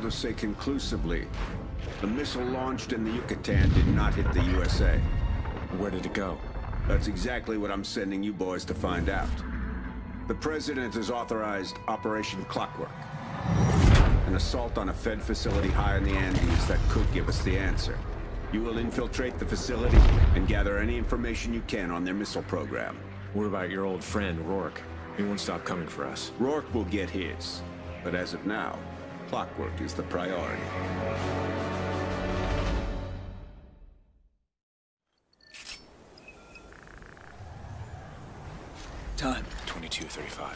to say conclusively, the missile launched in the Yucatan did not hit the USA. Where did it go? That's exactly what I'm sending you boys to find out. The President has authorized Operation Clockwork. An assault on a Fed facility high in the Andes that could give us the answer. You will infiltrate the facility and gather any information you can on their missile program. What about your old friend, Rourke? He won't stop coming for us. Rourke will get his. But as of now, Clockwork is the priority. Time. 22:35.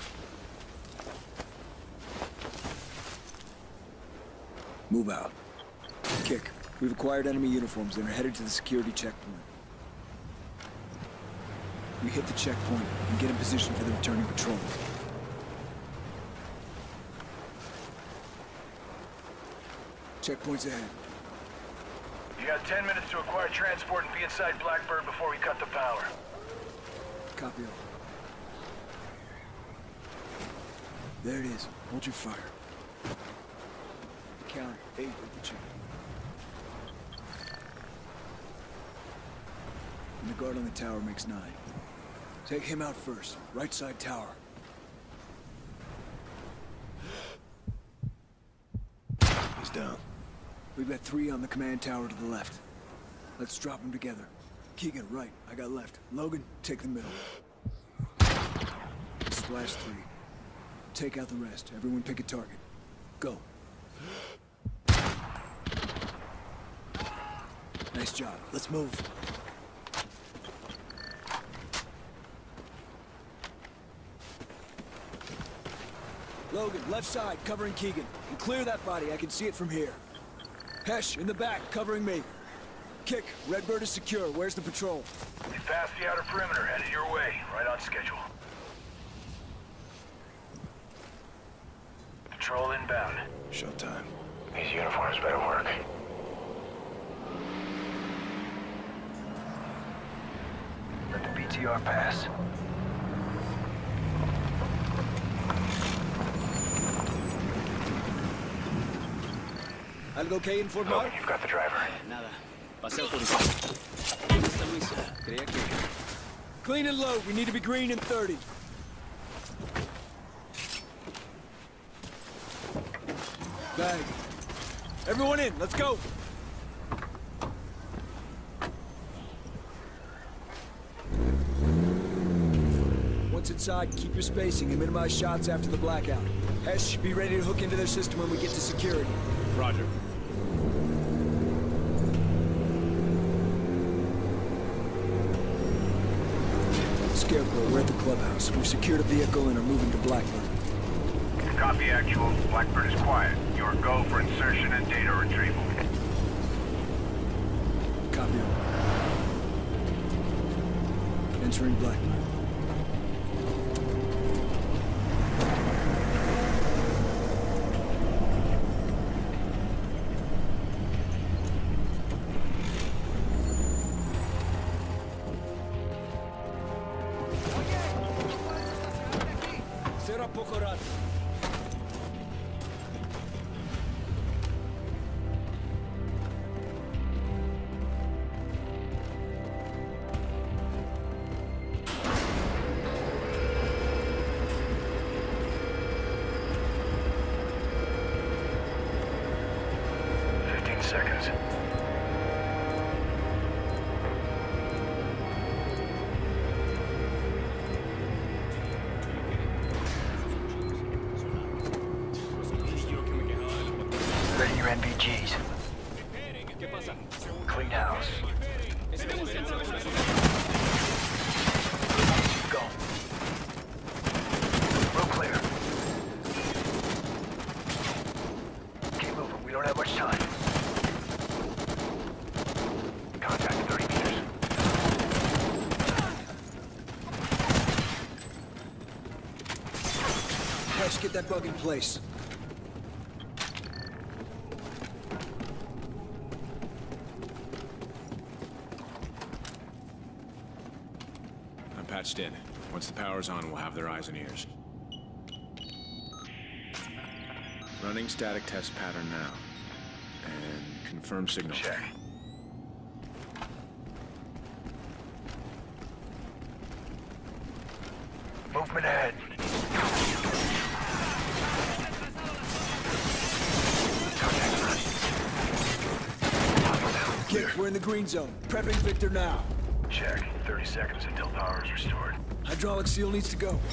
Move out. Kick. We've acquired enemy uniforms and are headed to the security checkpoint. We hit the checkpoint and get in position for the returning patrol. Checkpoint's ahead. You got 10 minutes to acquire transport and be inside Blackbird before we cut the power. Copy all. There it is. Hold your fire. Count 8 at the checkpoint. And the guard on the tower makes 9. Take him out first. Right side tower. He's down. We've got 3 on the command tower to the left. Let's drop them together. Keegan, right. I got left. Logan, take the middle. Splash 3. Take out the rest. Everyone pick a target. Go. Nice job. Let's move. Logan, left side, covering Keegan. And clear that body. I can see it from here. Hesh, in the back, covering me. Kick, Redbird is secure. Where's the patrol? We passed the outer perimeter, headed your way. Right on schedule. Patrol inbound. Showtime. These uniforms better work. Let the BTR pass. Algo que informar? Logan, you've got the driver. Nada. Pasé al policía. ¿Dónde está Luis? Creía que... Clean and load. We need to be green in 30. Bag. Everyone in. Let's go. Once inside, keep your spacing and minimize shots after the blackout. Hesh, be ready to hook into their system when we get to security. Roger. Scarecrow, we're at the clubhouse. We've secured a vehicle and are moving to Blackbird. Copy, actual. Blackbird is quiet. Your go for insertion and data retrieval. Copy all. Entering Blackbird. Será poco rato. Seconds. Ready your NVGs. Clean house. Go. Real clear. Keep moving. We don't have much time. Contact 30 meters. Hesh, get that bug in place. I'm patched in. Once the power's on, we'll have their eyes and ears. Running static test pattern now. And confirm signal. Check. Movement ahead. Kick, we're in the green zone. Prepping Victor now. Check. 30 seconds until power is restored. Hydraulic seal needs to go.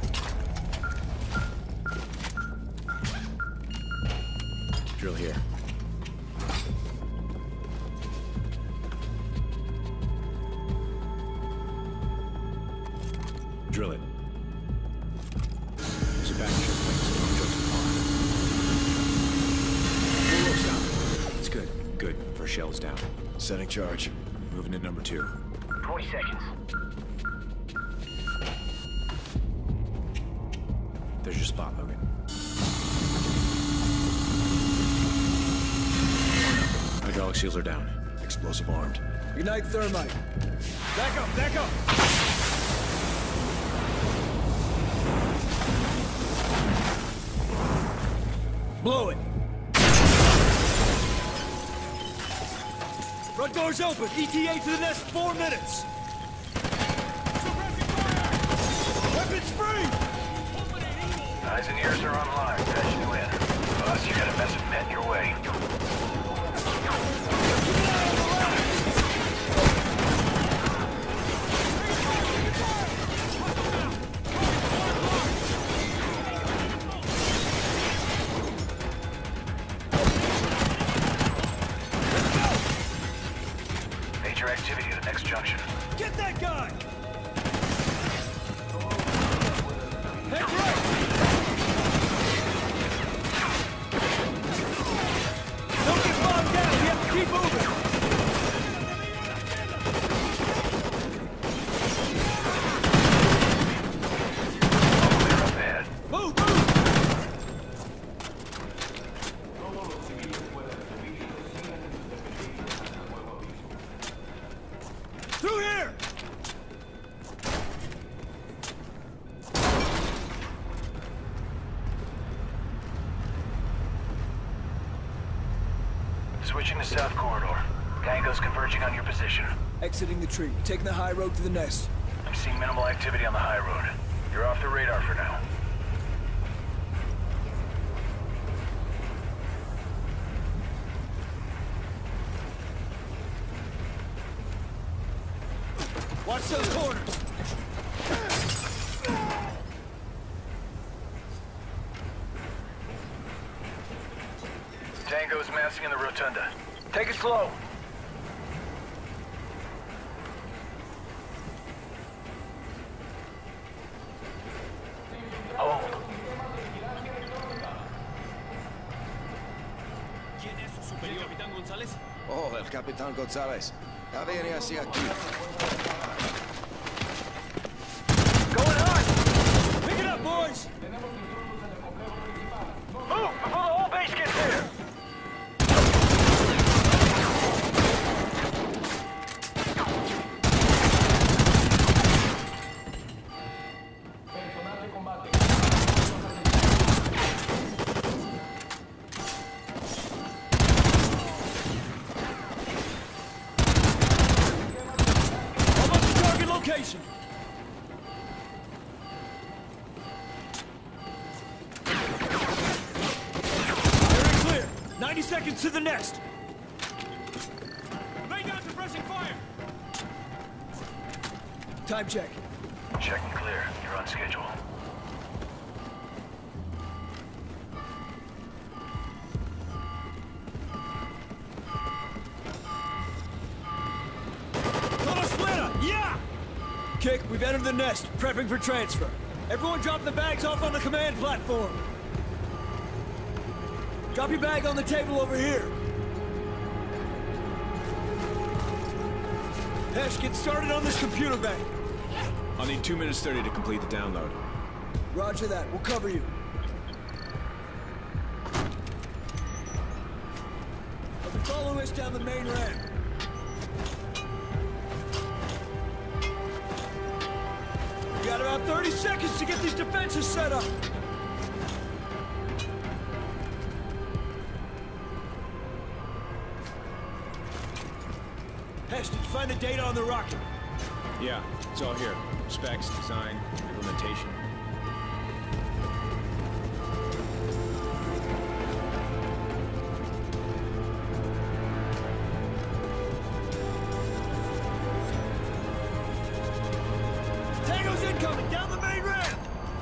Drill here. Drill it. There's a back ship plane, so don't jump too far. Whoa, stop. It's good. Good. First shell is down. Setting charge. Moving to number 2. 20 seconds. There's your spot, Logan. Hydraulic seals are down. Explosive armed. Ignite thermite. Back up, back up! Blow it! Front door's open! ETA to the next 4 minutes! Weapons free! Eyes and ears are online. Patch you in. Boss, you got a mess of men your way. Major activity at the next junction. Get that guy! Head right! Don't get bogged down! We have to keep moving! Clear up ahead. Move, move! Through here! Switching to south corridor. Tango's converging on your position. Exiting the tree, taking the high road to the nest. I'm seeing minimal activity on the high road. You're off the radar for now. Watch those corners! Tango's massing in the rotunda. Take it slow. Hold. ¿Quién es su superior, Capitán González? Oh, el Capitán González. Ya viene hacia aquí. Going on! Pick it up, boys! Move before the whole base gets there! Almost to target location! Very clear! 90 seconds to the nest! Main guns are pressing fire! Time check. Check and clear. You're on schedule. Yeah! Kick, we've entered the nest, prepping for transfer. Everyone drop the bags off on the command platform. Drop your bag on the table over here. Hesh, get started on this computer bank. I'll need 2 minutes 30 to complete the download. Roger that, we'll cover you. I'll be following us down the main ramp. We got about 30 seconds to get these defenses set up. Hesh, did you find the data on the rocket? Yeah, it's all here. Specs, design, implementation. Tango's incoming! Down the main ramp!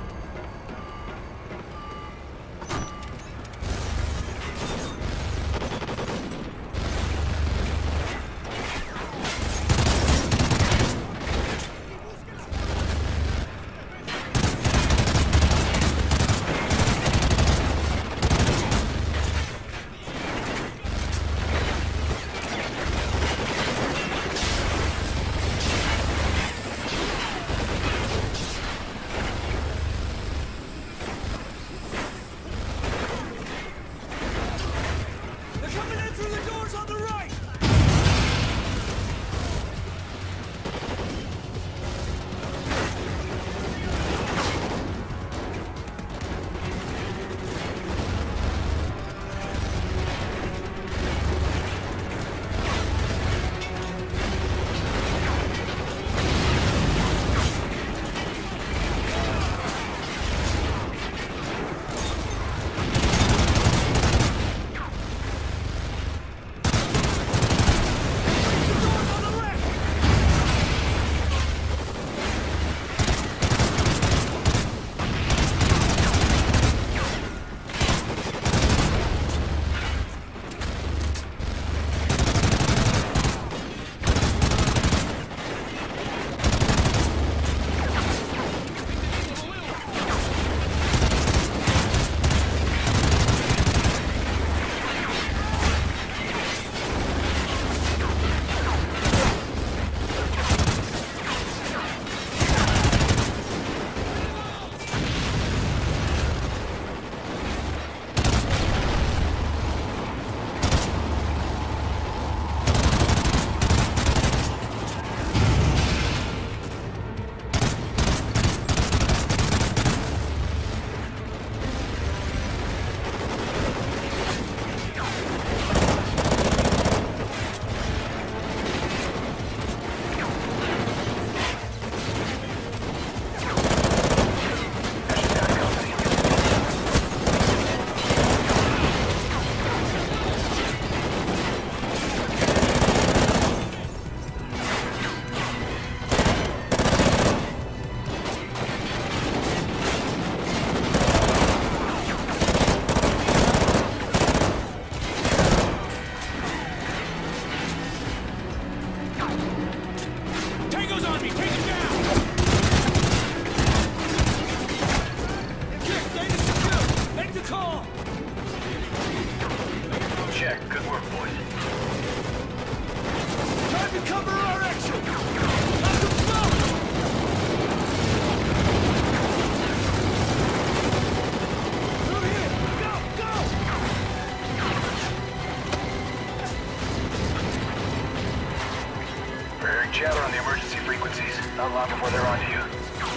Chatter on the emergency frequencies. Not long before they're on to you.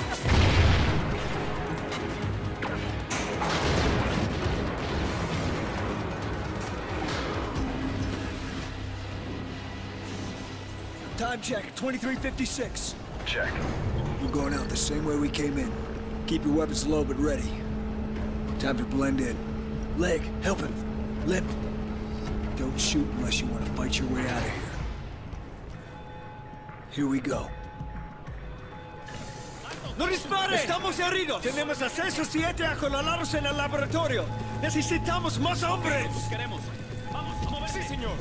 Time check, 2356. Check. We're going out the same way we came in. Keep your weapons low but ready. Time to blend in. Leg, help him. Limp. Don't shoot unless you want to fight your way out of here. Here we go. ¡No dispare! ¡Estamos heridos! Tenemos acceso 7 acorralados en el laboratorio. Necesitamos más hombres. Queremos. Vamos, a mover. Sí, señor.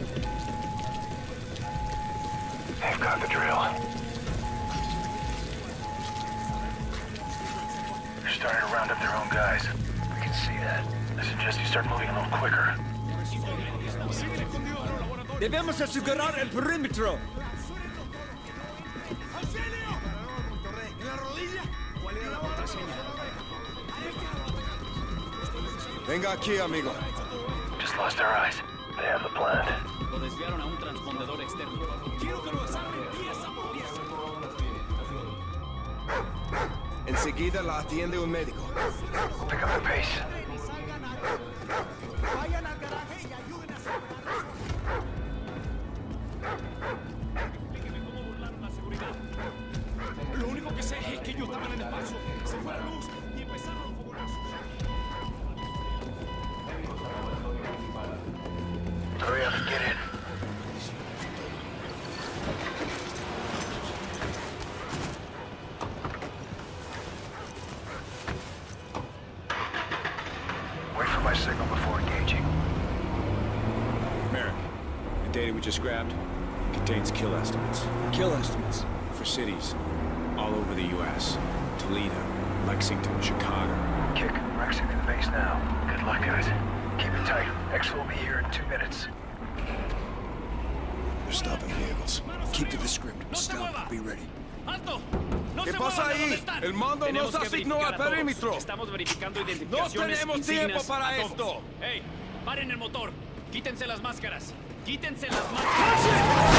They've got the drill. They're starting to round up their own guys. We can see that. I suggest you start moving a little quicker. Debemos asegurar el perímetro. Venga aquí, amigo. Just lost our eyes. They have the plan. Lo desviaron a un transpondedor externo. Quiero que lo examinen pieza por pieza. Enseguida la atiende un médico. Pick up the pace. Vayan al garaje y ayuden a just grabbed contains kill estimates. Kill estimates. For cities all over the U.S. Toledo, Lexington, Chicago. Kick, we're exiting the base now. Good luck, guys. Keep it tight. X will be here in 2 minutes. They're stopping vehicles. Keep to the script. Stop. Be ready. ¡Alto! ¡No ¿Qué se pasa muevan de ahí? donde están! El mando Tenemos nos que asignó verificar al a todos. perímetro. Estamos verificando identificaciones, No tenemos insignias, tiempo para a todos. esto. ¡Ey! ¡Paren el motor! ¡Quítense las máscaras! ¡Quítense las máscaras!